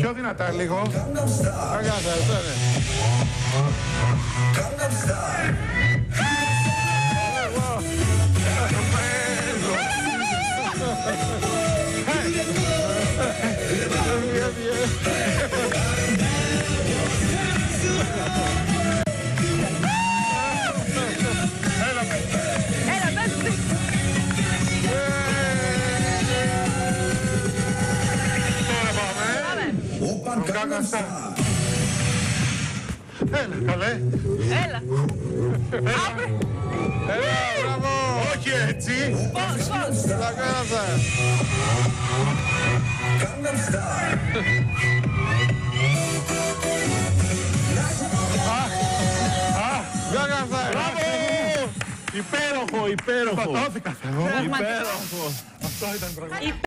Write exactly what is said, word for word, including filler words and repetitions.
Πιο δυνατά λίγο. Αγκάθα, αυτό είναι. Έλα, καλέ. Έλα. Έλα, μπράβο. Όχι έτσι. Πώς, πώς. Τα κάνασα. Μπράβο! Υπέροχο, υπέροχο. Σκοτώθηκα, Θεό. Υπέροχο. Αυτό ήταν πραγματικά.